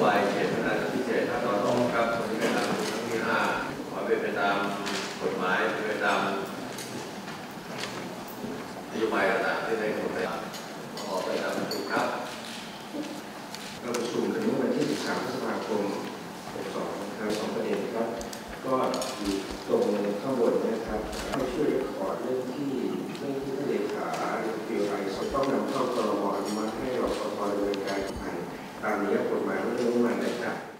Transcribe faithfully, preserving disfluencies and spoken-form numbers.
ายเขตพัฒนาพิเศษภาคตะวันออกครับวันนี้เป็นครั้งที่ห้าขอเป็นไปตามกฎหมายเป็นไปตามนโยบายต่างๆที่ได้กำหนดไว้ขอไปตามถูกครับเราประชุมกันเมื่อวันที่สิบสามพฤษภาคมหกสองนะครับสองประเด็นครับก็อยู่ตรงข้างบนนะครับให้ช่วยขอเรื่องที่เรื่องที่ท่านเลขาหรือฟิวไอต้องนำเข้าครม.อนุมัติให้รปภ.ดำเนินการตามนี้กฎหมายเรื่องน้ำมันได้ครับ